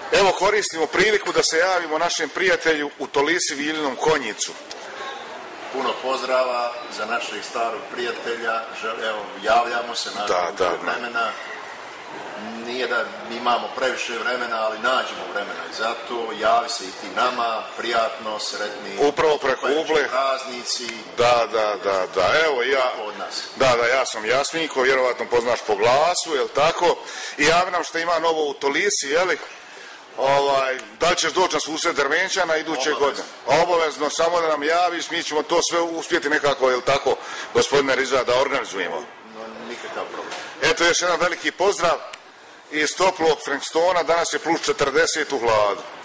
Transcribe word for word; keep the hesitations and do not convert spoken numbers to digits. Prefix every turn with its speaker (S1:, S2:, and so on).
S1: Evo koristimo priliku da se javimo našem prijatelju u Tolisi Viljinom Konjicu.
S2: Puno pozdrava za našeg starog prijatelja, evo, javljamo se nakon da, da, vremena. Nije da imamo previše vremena, ali nađemo vremena i zato javi se i ti nama, prijatno, sretni.
S1: Upravo preko Uble.
S2: Praznici.
S1: Da, da, da, da, evo ja.
S2: Od nas.
S1: Da, da, ja sam Jasminko, vjerovatno poznaš po glasu, jel tako? I javljam što ima novo u Tolisi, jeli? Ovaj, da li ćeš doći na susret Drvenčana iduće godine? Obavezno, samo da nam javiš, mi ćemo to sve uspjeti nekako, jel tako, gospodine Riza, da organizujemo.
S2: No, nikakav problem.
S1: Eto, još jedan veliki pozdrav iz toplog Frankstona, danas je plus četrdeset u hladu.